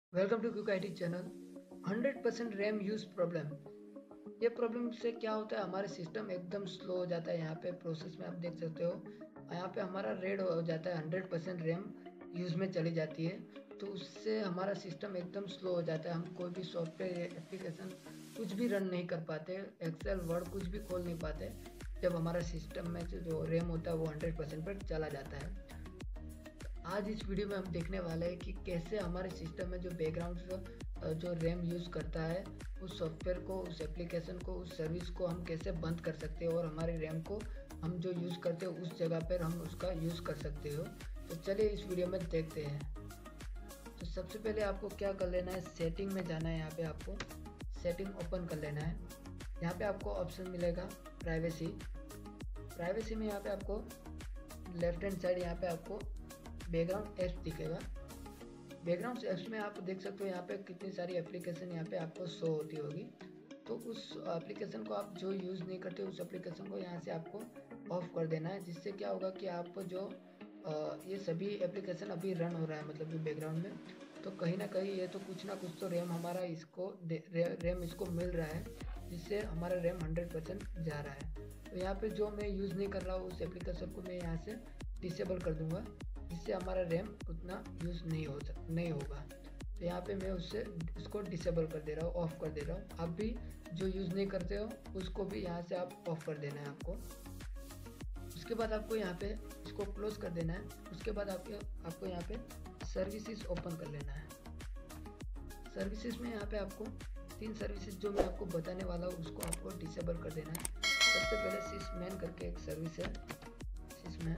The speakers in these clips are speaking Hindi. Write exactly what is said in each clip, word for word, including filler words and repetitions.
Welcome to quick IT channel. Hundred percent RAM use problem. ये प्रॉब्लम से क्या होता है, हमारे सिस्टम एकदम स्लो हो जाता है। यहाँ पे प्रोसेस में आप देख सकते हो, यहाँ पे हमारा रेड हो जाता है, हंड्रेड परसेंट रैम यूज़ में चली जाती है। तो उससे हमारा सिस्टम एकदम स्लो हो जाता है। हम कोई भी सॉफ्टवेयर एप्लीकेशन कुछ भी रन नहीं कर पाते, एक्सेल वर्ड कुछ भी खोल नहीं पाते जब हमारा सिस्टम में जो रैम होता है वो हंड्रेड परसेंट पर चला जाता है। आज इस वीडियो में हम देखने वाले हैं कि कैसे हमारे सिस्टम में जो बैकग्राउंड जो रैम यूज़ करता है उस सॉफ्टवेयर को, उस एप्लीकेशन को, उस सर्विस को हम कैसे बंद कर सकते हैं और हमारी रैम को हम जो यूज़ करते हैं उस जगह पर हम उसका यूज़ कर सकते हो। तो चलिए इस वीडियो में देखते हैं। तो सबसे पहले आपको क्या कर लेना है, सेटिंग में जाना है। यहाँ पे आपको सेटिंग ओपन कर लेना है। यहाँ पे आपको ऑप्शन मिलेगा प्राइवेसी। प्राइवेसी में यहाँ पे आपको लेफ्ट हैंड साइड यहाँ पे आपको बैकग्राउंड एप्स दिखेगा। बैकग्राउंड एप्स में आप देख सकते हो यहाँ पे कितनी सारी एप्लीकेशन यहाँ पे आपको शो होती होगी। तो उस एप्लीकेशन को आप जो यूज़ नहीं करते उस एप्लीकेशन को यहाँ से आपको ऑफ कर देना है, जिससे क्या होगा कि आप जो आ, ये सभी एप्लीकेशन अभी रन हो रहा है मतलब कि बैकग्राउंड में, तो कहीं ना कहीं ये तो कुछ ना कुछ तो रैम हमारा इसको रे, रैम इसको मिल रहा है, जिससे हमारा रैम हंड्रेड परसेंट जा रहा है। तो यहाँ पे जो मैं यूज़ नहीं कर रहा हूँ उस एप्लीकेशन को मैं यहाँ से डिसेबल कर दूँगा, जिससे हमारा रैम उतना यूज़ नहीं हो नहीं होगा। तो यहाँ पे मैं उससे उसको डिसेबल कर दे रहा हूँ, ऑफ़ कर दे रहा हूँ। आप भी जो यूज़ नहीं करते हो उसको भी यहाँ से आप ऑफ़ कर देना है आपको। उसके बाद आपको यहाँ पे इसको क्लोज कर देना है। उसके बाद आपके आपको यहाँ पे सर्विसेज ओपन कर लेना है। सर्विसेज में यहाँ पे आपको तीन सर्विसेज जो मैं आपको बताने वाला हूँ उसको आपको डिसेबल कर देना है। सबसे पहले सिसमैन करके एक सर्विस है, सिसमैन,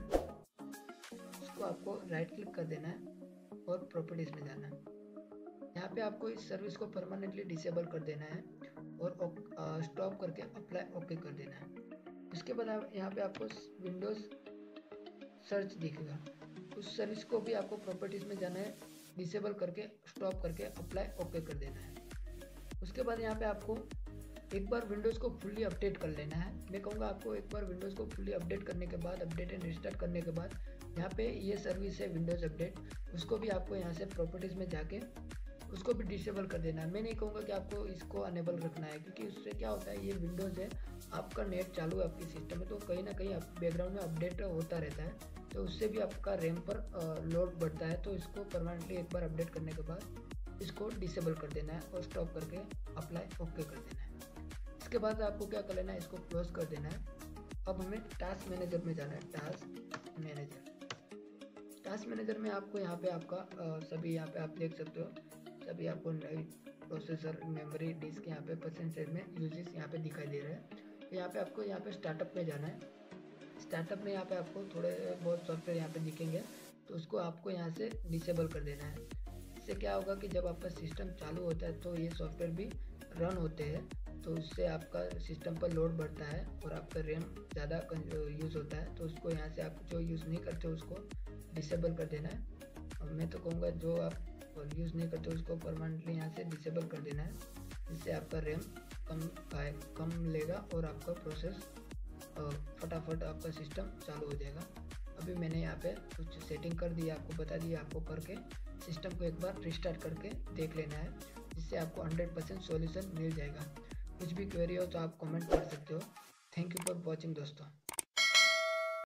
उसको आपको राइट क्लिक कर देना है और प्रॉपर्टीज में जाना है। यहाँ पे आपको इस सर्विस को परमानेंटली डिसेबल कर देना है और स्टॉप करके अप्लाई ओके कर देना है। उसके बाद आप यहाँ पे आपको विंडोज सर्च दिखेगा, उस सर्विस को भी आपको प्रॉपर्टीज में जाना है, डिसेबल करके स्टॉप करके अप्लाई ओके कर देना है। उसके बाद यहाँ पे आपको एक बार विंडोज़ को फुल्ली अपडेट कर लेना है। मैं कहूँगा आपको एक बार विंडोज़ को फुल्ली अपडेट करने के बाद, अपडेट एंड रिस्टार्ट करने के बाद, यहाँ पे ये सर्विस है विंडोज़ अपडेट, उसको भी आपको यहाँ से प्रॉपर्टीज़ में जाके उसको भी डिसेबल कर देना है। मैं नहीं कहूँगा कि आपको इसको अनेबल रखना है, क्योंकि उससे क्या होता है, ये विंडोज़ है, आपका नेट चालू है आपकी सिस्टम में, तो कहीं ना कहीं बैकग्राउंड में अपडेट होता रहता है, तो उससे भी आपका रैम पर लोड बढ़ता है। तो इसको परमानेंटली एक बार अपडेट करने के बाद इसको डिसेबल कर देना है और स्टॉप करके अप्लाई ओके कर देना है। इसके बाद आपको क्या कर लेना है, इसको क्लोज कर देना है। अब हमें टास्क मैनेजर में जाना है। टास्क मैनेजर टास्क मैनेजर में आपको यहाँ पे आपका आ, सभी यहाँ पे आप देख सकते हो, सभी आपको प्रोसेसर, मेमोरी, डिस्क, यहाँ पे परसेंटेज में यूजेस यहाँ पे दिखाई दे रहे हैं। तो यहाँ पे आपको यहाँ पे स्टार्टअप में जाना है। स्टार्टअप में यहाँ पे आपको थोड़े बहुत सॉफ्टवेयर यहाँ पे दिखेंगे, तो उसको आपको यहाँ से डिसेबल कर देना है। इससे क्या होगा कि जब आपका सिस्टम चालू होता है तो ये सॉफ्टवेयर भी रन होते हैं, तो उससे आपका सिस्टम पर लोड बढ़ता है और आपका रैम ज़्यादा यूज़ होता है। तो उसको यहाँ से आप जो यूज़ नहीं करते उसको डिसेबल कर देना है। और मैं तो कहूँगा जो आप यूज़ नहीं करते उसको परमानेंटली यहाँ से डिसेबल कर देना है, जिससे आपका रैम कम कम लेगा और आपका प्रोसेस फटाफट आपका सिस्टम चालू हो जाएगा। अभी मैंने यहाँ पे कुछ सेटिंग कर दी, आपको बता दी, आपको करके सिस्टम को एक बार रिस्टार्ट करके देख लेना है, जिससे आपको हंड्रेड परसेंट सॉल्यूशन मिल जाएगा। कुछ भी क्वेरी हो तो आप कमेंट कर सकते हो। थैंक यू फॉर वॉचिंग दोस्तों।